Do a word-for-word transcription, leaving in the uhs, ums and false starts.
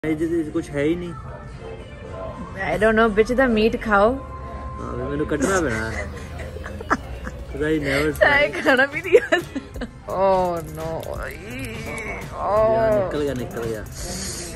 कुछ है ही नहीं। I don't know which the meat खाओ। हाँ मैंने कटना पैना। चाय खाना भी नहीं आता। Oh no। निकल गया निकल गया।